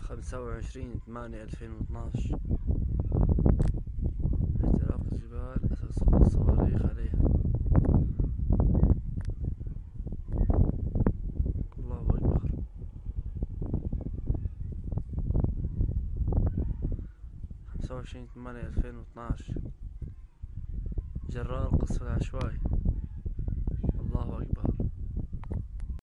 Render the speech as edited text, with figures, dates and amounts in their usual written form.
25/8/2012. احتراق الجبال أثر سقوط الصواريخ عليها. الله أكبر. 25/8/2012. جرار القصف العشوائي. الله أكبر.